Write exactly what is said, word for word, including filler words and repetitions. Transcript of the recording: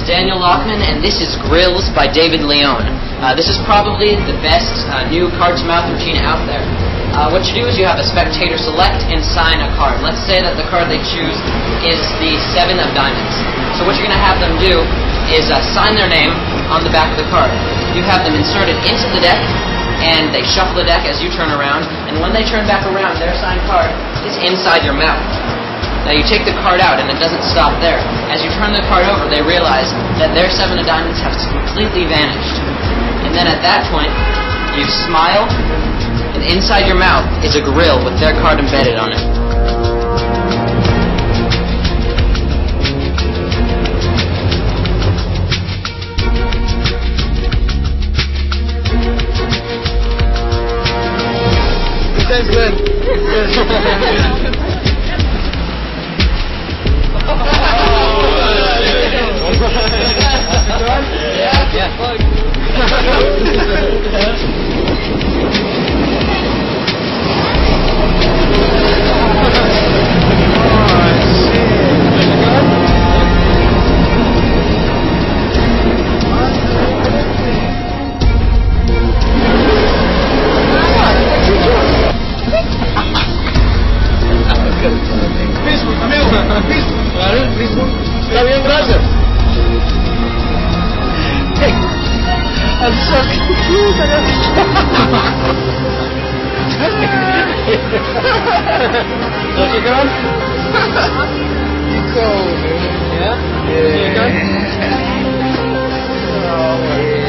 is Daniel Lockman, and this is Grillz by David Leone. Uh, this is probably the best uh, new card-to-mouth routine out there. Uh, what you do is you have a spectator select and sign a card. Let's say that the card they choose is the seven of diamonds. So what you're going to have them do is uh, sign their name on the back of the card. You have them inserted into the deck, and they shuffle the deck as you turn around, and when they turn back around, their signed card is inside your mouth. Now you take the card out, and it doesn't stop there. As you turn the card over, they realize that their seven of diamonds has completely vanished. And then at that point, you smile, and inside your mouth is a grill with their card embedded on it. That's good. Good. Yeah. Yeah. Está bien, gracias. Hey, I'm so confused. Don't you go? You go, man. Yeah? Yeah. You go? Oh,